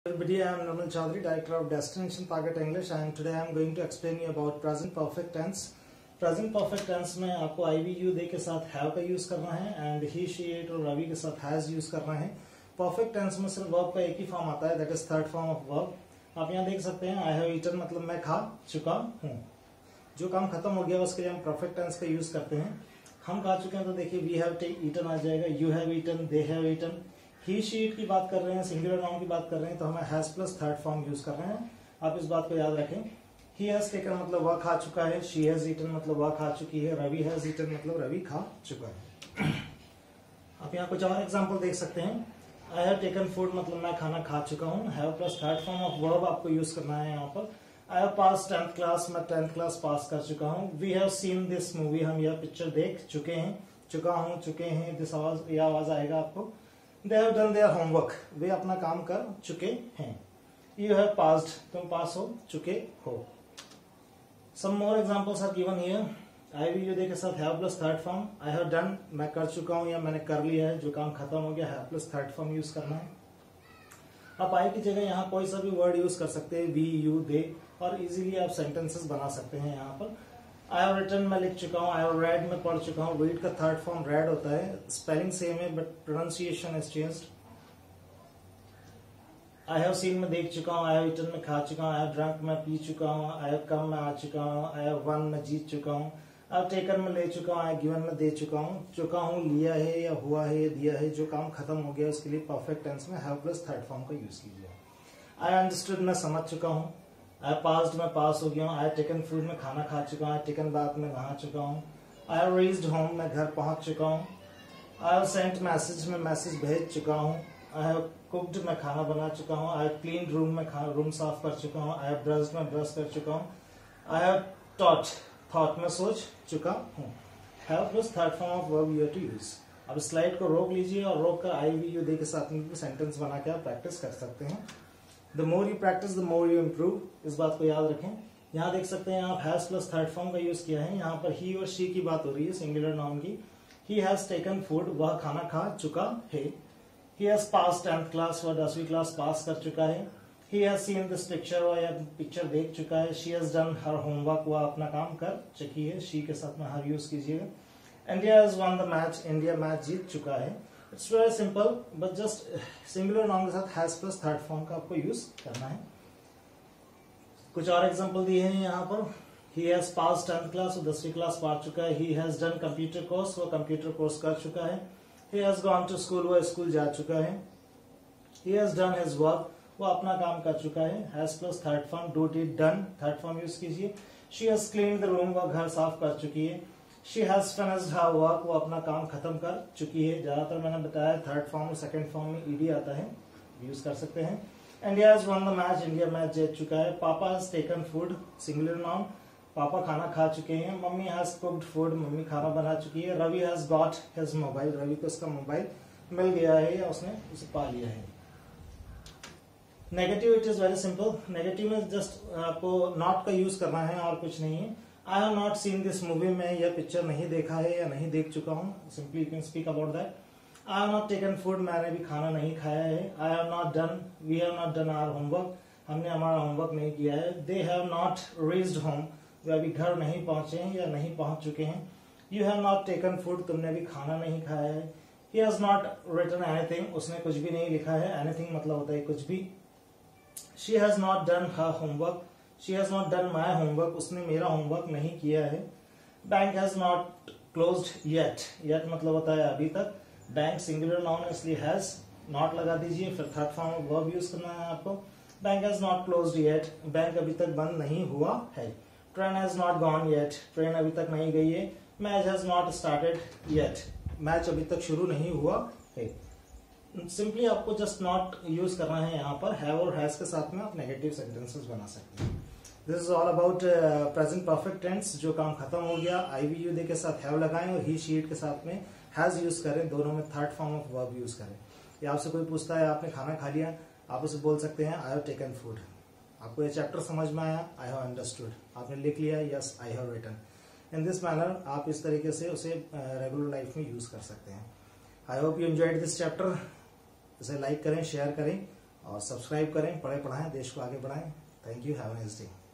Everybody, I am Naman Chaudhary, Director of Destination Target English, and today I am going to explain you about present perfect tense. Present perfect tense में आपको I, we, you, they के साथ have का use करना है and he, she, it और रवि के साथ has यूज करना है. Perfect tense में सिर्फ verb का एक ही फॉर्म आता है, that is third form of verb. आप यहाँ देख सकते हैं I have eaten मतलब मैं खा चुका हूँ. जो काम खत्म हो गया उसके लिए हम perfect tense का यूज करते हैं. हम खा चुके हैं तो देखिए we have eaten आ जाएगा, you have eaten, they have eaten. He she it की बात कर रहे हैं, सिंगुलर नाउन की बात कर रहे हैं तो हमें has plus third form use कर रहे हैं. आप इस बात को याद रखें. ही हैज टेकन मतलब वह खा चुका है, शी हैज ईटन मतलब वह खा चुकी है, रवि हैज ईटन मतलब रवि खा चुका है. आप यहाँ कुछ और एग्जांपल देख सकते हैं. आई हैव टेकन फूड मतलब मैं खाना खा चुका हूँ. Have plus third form of verb आपको यूज करना है यहाँ पर. I have pass 10th class, मैं 10th क्लास पास कर चुका हूँ. We have seen this movie, हम यह पिक्चर देख चुके हैं. चुका हूँ, चुके हैं, दिस आवाज, यह आवाज आएगा आपको. They have done their homework, वे अपना काम कर चुके हैं. You have passed, तुम पास हो चुके हो. Some more examples are given here. I, we, you, they के साथ have plus third form. I have done, मैं कर चुका हूँ या मैंने कर लिया है, जो काम खत्म हो गया, have plus third form use करना है. आप I की जगह यहाँ कोई सा भी वर्ड यूज कर सकते हैं, we, you, they, और इजीली आप सेंटेंसेस बना सकते हैं. यहाँ पर आई हैव रिटन मैं लिख चुका हूँ, आई हैव रेड मैं पढ़ चुका हूँ. रीड का थर्ड फॉर्म रेड होता है. स्पेलिंग सेम है but pronunciation is changed. I have seen मैं देख चुका हूँ, आई हैव ईटन मैं खा चुका हूँ, आई हैव ड्रंक मैं पी चुका हूँ, आई हैव कम मैं आ चुका हूँ, आई हैव वन मैं जीत चुका हूँ, आई हैव टेकन मैं ले चुका हूँ, आई हैव गिवन मैं दे चुका हूँ. चुका हूँ लिया है या हुआ है या दिया है, जो काम खत्म हो गया उसके लिए परफेक्ट टेंस में हैव प्लस थर्ड फॉर्म का यूज कीजिए. आई अंडरस्टूड मैं समझ चुका हूँ. आई पास्ड में पास हो गया हूँ. आई टेकन फूड में खाना खा चुका हूँ. आई टेकन बाथ में नहा चुका हूँ. आई हैव रीच्ड होम में घर पहुंच चुका हूँ. आई हैव सेंट मैसेज में मैसेज भेज चुका हूँ. आई हैव कुक्ड में खाना बना चुका हूँ. आई हैव क्लीन रूम में रूम साफ कर चुका हूँ. आई हैव ब्रश्ड में ब्रश कर चुका हूँ. आई हैव थॉट में सोच चुका हूँ. Have plus third form of verb you have to use. अब स्लाइड को रोक लीजिए और रोक कर आई, वी, यू, दे के साथ में सेंटेंस बना के आप प्रैक्टिस कर सकते हैं. The more you practice, the more you improve. इस बात को याद रखें. यहाँ देख सकते हैं आप हैज प्लस थर्ड फॉर्म का यूज किया है. यहाँ पर ही और शी की बात हो रही है, सिंगुलर नाउन की. He has taken food, वह खाना खा चुका है. He has passed 10th class, वह 10वीं क्लास पास कर चुका है. He has seen this picture, वह यह पिक्चर देख चुका है. She has done her homework, वह अपना काम कर चुकी है. She के साथ में हर यूज कीजिएगा. India has won the match, India match जीत चुका है. It's very simple but just singular noun के साथ हैज प्लस थर्ड फॉर्म का आपको यूज करना है. कुछ और एग्जांपल दिए हैं यहाँ पर. He has pass 10th class, वो 10वीं क्लास पढ़ चुका है. He has done computer course, वो कंप्यूटर कोर्स कर चुका है. He has gone to school, वो स्कूल जा चुका है. He has done his work, वो अपना काम कर चुका है. Has plus third form, do did done third form use कीजिए. She has clean the room, वो घर साफ कर चुकी है. She has finished her work, वो अपना काम खत्म कर चुकी है. ज्यादातर मैंने बताया थर्ड फॉर्म और सेकंड फॉर्म में ईडी आता है, यूज कर सकते हैं. India has won the match, India match जीत चुका है. पापा has taken food, singular noun, पापा खाना खा चुके हैं. मम्मी has cooked food, मम्मी खाना बना चुकी है. Ravi has got his mobile, Ravi को उसका मोबाइल मिल गया है या उसने उसे पा लिया है. Negative it is very simple. Negative में जस्ट आपको नॉट का यूज करना है और कुछ नहीं है. I have not seen this movie, में यह पिक्चर नहीं देखा है या नहीं देख चुका हूँ. Simply you can speak about that. I have not taken food, मैंने भी खाना नहीं खाया है. I have not done, we have not done our homework, हमने हमारा होमवर्क नहीं किया है. They have not reached home, वे अभी घर नहीं पहुंचे हैं या नहीं पहुंच चुके हैं. You have not taken food, तुमने भी खाना नहीं खाया है. He has not written anything, उसने कुछ भी नहीं लिखा है. एनीथिंग मतलब होता है कुछ भी. She has not done her homework, She has not done my homework, उसने मेरा होमवर्क नहीं किया है. Bank has not closed yet, yet मतलब होता है अभी तक. Bank सिंगुलर नाउन है इसलिए has not लगा दीजिए. फिर थर्ड फॉर्म वर्ब यूज करना है आपको. Bank has not closed yet, bank अभी तक बंद नहीं हुआ है. Train has not gone yet, train अभी तक नहीं गई है. Match has not started yet, match अभी तक शुरू नहीं हुआ है. सिंपली आपको जस्ट नॉट यूज करना है. यहाँ पर हैव और हैज के साथ में आप नेगेटिव सेंटेंसेस बना सकते हैं. This is all about present perfect tense. जो काम खत्म हो गया आई, वी, यू, दे के साथ हैव लगाएं और ही, शी, इट के साथ में हैज यूज करें. दोनों में third form of verb use करें. या आपसे कोई पूछता है आपने खाना खा लिया, आप उसे बोल सकते हैं आई हैव टेकन फूड. आपको ये चैप्टर समझ में आया, आई हैव अंडरस्टूड, आपने लिख लिया yes I have written. In this manner आप इस तरीके से उसे रेगुलर लाइफ में यूज कर सकते हैं. I hope you enjoyed this chapter. इसे लाइक करें, शेयर करें और सब्सक्राइब करें, पढ़े पढ़ाएं, देश को आगे बढ़ाएं। Thank you, have a nice day.